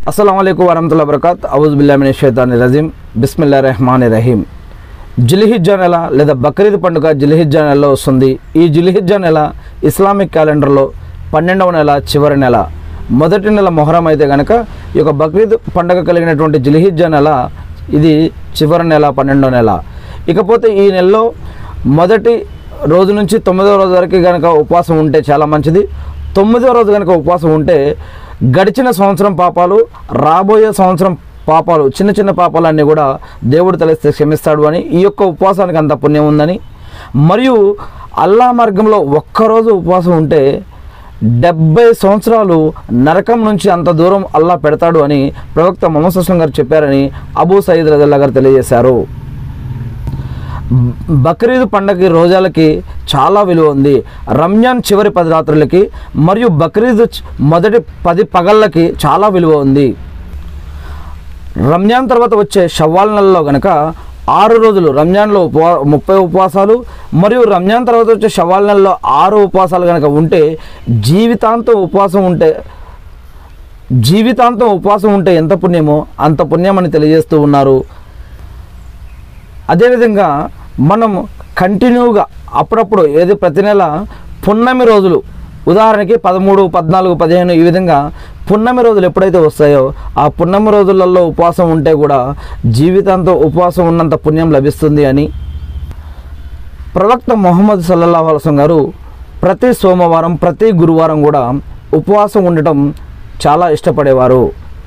अस्सलाम वालेकुम वरहमतुल्लाहि वबरकातुहू औज़ु बिल्लाहि मिनश शैतानिर रजीम बिस्मिल्लाहिर रहमानिर रहीम। జిల్హిజ్జా నెల లేదా బక్రీద్ పండుగ జిల్హిజ్జా నెలలో వస్తుంది. ఈ జిల్హిజ్జా నెల ఇస్లామిక్ క్యాలెండర్లో 12వ నెల చివరి నెల. మొదటి నెల మొహరం అయితే కనుక ఈ యొక్క బక్రీద్ పండుగ కలిగినటువంటి జిల్హిజ్జా నెల ఇది చివరి నెల 12వ నెల. ఇకపోతే ఈ నెలలో మొదటి రోజు నుంచి 9వ రోజు వరకు కనుక ఉపవాసం ఉంటే చాలా మంచిది. 9వ రోజు కనుక ఉపవాసం ఉంటే గడిచిన సంవత్సరం పాపాలు, రాబోయే సంవత్సరం పాపాలు, చిన్న చిన్న పాపాలన్నీ కూడా దేవుడు తలస్తే క్షమిస్తాడు అని, ఈ యొక్క ఉపవాసానికి అంత పుణ్యం ఉందని, మరియు అల్లా మార్గంలో ఒక్కరోజు ఉపవాసం ఉంటే 70 సంవత్సరాలు నరకం నుంచి అంత దూరం అల్లా పెడతాడు అని ప్రవక్త ముహమ్మద్ సల్లల్లాహు అలైహి వసల్లం గారు చెప్పారని అబూ సయీద్ రదియల్లాహు గారు తెలియజేశారు. బక్రీద్ పండగకి రోజాలకి చాలా విలువ ఉంది. రంజాన్ చివరి 10 రాత్రులకి మరియు బక్రీద్ మొదటి 10 పగళ్ళకి చాలా విలువ ఉంది. రంజాన్ తర్వాత వచ్చే షవ్వాల్ నెలలో కనుక 6 రోజులు, రంజాన్లో 30 ఉపవాసాలు మరియు రంజాన్ తర్వాత వచ్చే షవ్వాల్ నెలలో 6 ఉపవాసాలు కనుక ఉంటే జీవితాంతం ఉపవాసం ఉంటే ఎంత పుణ్యమో అంత పుణ్యం అని తెలియజేస్తూ ఉన్నారు. అదేవిధంగా మనం కంటిన్యూగా అప్పుడప్పుడు ప్రతి నెల పున్నమి రోజులు, ఉదాహరణకి 13, 14, 15 ఈ విధంగా పున్నమి రోజులు ఎప్పుడైతే వస్తాయో ఆ పున్నమి రోజులలో ఉపవాసం ఉంటే కూడా జీవితాంతం ఉపవాసం ఉన్నంత పుణ్యం లభిస్తుంది అని ప్రవక్త ముహమ్మద్ సల్లల్లాహు అలైహి వసల్లం గారు ప్రతి సోమవారం, ప్రతి గురువారం కూడా ఉపవాసం ఉండటం చాలా ఇష్టపడేవారు.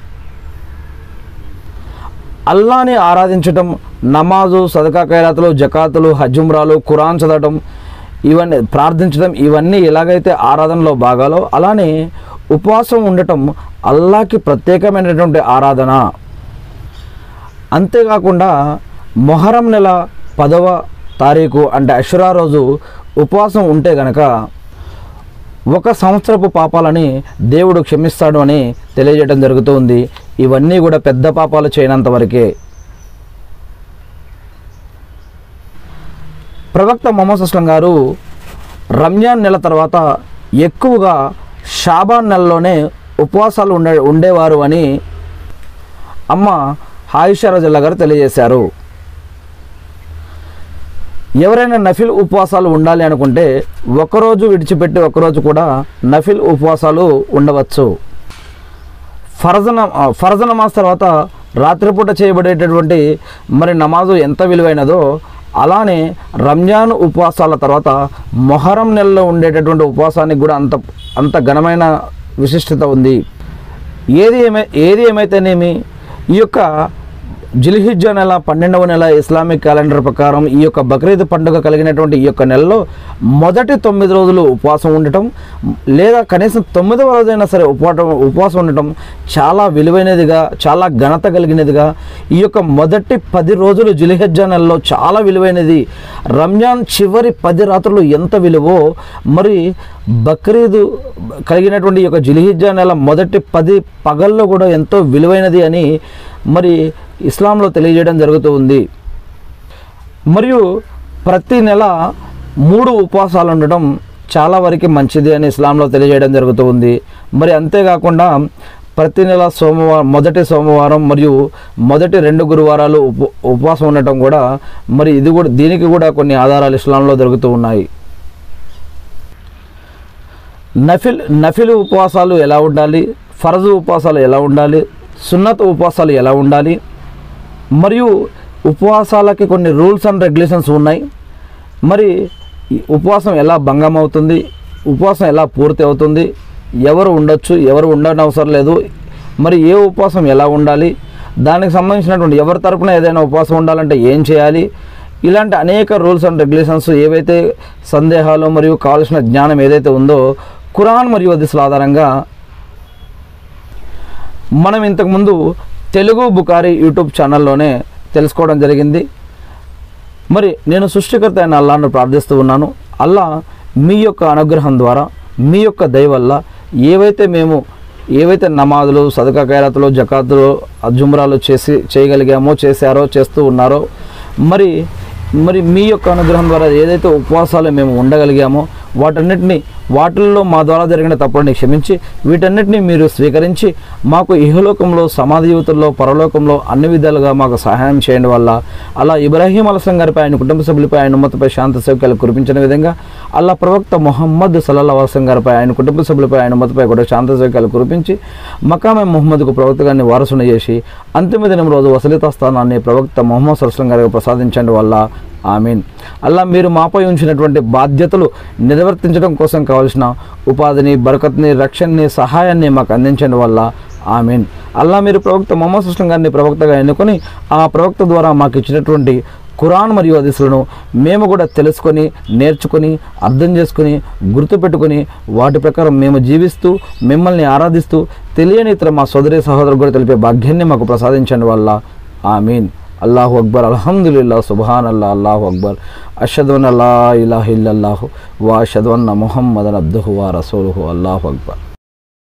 అల్లాని ఆరాధించటం, నమాజు, సదకా ఖైరాతులు, జకాతులు, హజ్ ఉమ్రాలు, ఖురాన్ చదవటం, ఇవన్నీ ప్రార్థించడం, ఇవన్నీ ఎలాగైతే ఆరాధనలో భాగాలో అలానే ఉపవాసం ఉండటం అల్లాకి ప్రత్యేకమైనటువంటి ఆరాధన. అంతేకాకుండా మొహరం నెల 10వ తారీఖు అంటే అషురా రోజు ఉపవాసం ఉంటే గనక 1 సంవత్సరపు పాపాలని దేవుడు క్షమిస్తాడు అని తెలియజేయడం జరుగుతుంది. ఇవన్నీ కూడా పెద్ద పాపాలు చేయనంత వరకే. ప్రవక్త ముహమ్మద్ సల్లల్లాహు అలైహి వసల్లం గారు రంజాన్ నెల తర్వాత ఎక్కువగా షాబాన్ నెలలోనే ఉపవాసాలు ఉండేవారు అని అమ్మ ఆయిషా రజల్లా గారు తెలియజేశారు. ఎవరైనా నఫిల్ ఉపవాసాలు ఉండాలి అనుకుంటే ఒకరోజు విడిచిపెట్టి ఒకరోజు కూడా నఫిల్ ఉపవాసాలు ఉండవచ్చు. ఫర్జ్ నమాజ్ తర్వాత రాత్రిపూట చేయబడేటటువంటి నమాజు ఎంత విలువైనదో అలానే రంజాన్ ఉపవాసాల తర్వాత మొహరం నెలలో ఉండేటటువంటి ఉపవాసానికి కూడా అంత ఘనమైన విశిష్టత ఉంది. ఏది ఏమైతేనేమి ఈ యొక్క జిల్హిజ్జా నెల 12వ నెల ఇస్లామిక్ క్యాలెండర్ ప్రకారం ఈ యొక్క బక్రీద్ పండుగ కలిగినటువంటి ఈ యొక్క నెలలో మొదటి 9 రోజులు ఉపవాసం ఉండటం లేదా కనీసం 9వ రోజైనా సరే ఉపవాసం ఉండటం చాలా విలువైనదిగా, చాలా ఘనత కలిగినదిగా, ఈ యొక్క మొదటి 10 రోజులు జిల్హిజ్జా నెలలో చాలా విలువైనది. రంజాన్ చివరి 10 రాత్రులు ఎంత విలువో మరి బక్రీద్ కలిగినటువంటి ఈ యొక్క జిల్హిజ్జా నెల మొదటి 10 పగల్లో కూడా ఎంతో విలువైనది అని మరి ఇస్లాంలో తెలియజేయడం జరుగుతూ ఉంది. మరియు ప్రతి నెల 3 ఉపవాసాలు ఉండడం చాలా వరకు మంచిది అని ఇస్లాంలో తెలియజేయడం జరుగుతూ ఉంది. మరి అంతేకాకుండా ప్రతి నెల మొదటి సోమవారం మరియు మొదటి 2 గురువారాలు ఉపవాసం ఉండటం కూడా మరి దీనికి కూడా కొన్ని ఆధారాలు ఇస్లాంలో దొరుకుతూ ఉన్నాయి. నఫిల్ ఉపవాసాలు ఎలా ఉండాలి, ఫర్జు ఉపవాసాలు ఎలా ఉండాలి, సున్నత్ ఉపవాసాలు ఎలా ఉండాలి, మరియు ఉపవాసాలకి కొన్ని రూల్స్ అండ్ రెగ్యులేషన్స్ ఉన్నాయి. మరి ఉపవాసం ఎలా భంగం అవుతుంది, ఉపవాసం ఎలా పూర్తి అవుతుంది, ఎవరు ఉండొచ్చు, ఎవరు ఉండనవసరం లేదు, మరి ఏ ఉపవాసం ఎలా ఉండాలి, దానికి సంబంధించినటువంటి ఎవరి తరపున ఏదైనా ఉపవాసం ఉండాలంటే ఏం చేయాలి, ఇలాంటి అనేక రూల్స్ అండ్ రెగ్యులేషన్స్, ఏవైతే సందేహాలు మరియు కావాల్సిన జ్ఞానం ఏదైతే ఉందో ఖురాన్ మరియు హదీసుల ఆధారంగా మనం ఇంతకుముందు తెలుగు బుఖారీ యూట్యూబ్ ఛానల్లోనే తెలుసుకోవడం జరిగింది. మరి నేను సృష్టికర్త అయిన అల్లాను ప్రార్థిస్తూ ఉన్నాను. అల్లా మీ యొక్క అనుగ్రహం ద్వారా, మీ యొక్క దయ వల్ల ఏవైతే నమాజులు, సదకా ఖైరాతులు, జకాతులు, అజుమ్రాలు చేశారో, చేస్తూ ఉన్నారో, మరి మీ యొక్క అనుగ్రహం ద్వారా ఏదైతే ఉపవాసాలు మేము ఉండగలిగామో వాటిల్లో మా ద్వారా జరిగిన తప్పులని క్షమించి వీటన్నిటిని మీరు స్వీకరించి మాకు ఇహలోకంలో సమాధి జీవితంలో పరలోకంలో అన్ని విధాలుగా మాకు సహాయం చేయండి వల్ల అలా ఇబ్రాహీం అలస్లం గారిపై ఆయన కుటుంబ సభ్యులపై ఆయన ఉమ్మతపై శాంతి సౌఖ్యాలు కురిపించిన విధంగా అల్లా ప్రవక్త ముహమ్మద్ సల్లల్లాహు అలైహి వసల్లం గారిపై ఆయన కుటుంబ సభ్యులపై ఆయన ఉమ్మతపై కూడా శాంతి సౌఖ్యాలు కురిపించి మకామే ముహమ్మద్కు ప్రవక్త గారిని వారసుని చేసి అంతిమ దినం రోజు వసలితా స్థానాన్ని ప్రవక్త ముహమ్మద్ సల్లల్లాహు అలైహి వసల్లం గారికి ప్రసాదించండి వల్ల ఆమీన్. అల్లా మీరు మాపై ఉంచినటువంటి బాధ్యతలు నిర్వర్తించడం కోసం కావాల్సిన ఉపాధిని బరకత్ని రక్షణని సహాయాన్ని మాకు అందించండి వల్ల ఆమీన్. అల్లా మీరు ప్రవక్త ముహమ్మద్ సల్లల్లాహు అలైహి వసల్లం గారిని ప్రవక్తగా ఎన్నుకొని ఆ ప్రవక్త ద్వారా మాకు ఇచ్చినటువంటి ఖురాన్ మరియు హదీసులను మేము కూడా తెలుసుకొని నేర్చుకొని అర్థం చేసుకొని గుర్తుపెట్టుకొని వాటి ప్రకారం మేము జీవిస్తూ మిమ్మల్ని ఆరాధిస్తూ తెలియని ఇతర మా సోదరి సహోదరులు కూడా తెలిపే భాగ్యాన్ని మాకు ప్రసాదించండి వల్ల ఆమీన్. అల్లాహు అక్బర్ అల్హమ్దులిల్లాహ్ సుబ్హానల్లాహ్ అల్లాహు అక్బర్ అష్హదు అన్న లా ఇలాహ ఇల్లల్లాహు వ అష్హదు అన్న ముహమ్మదన్ అబ్దుహు వ రసూలుహు అల్లాహు అక్బర్.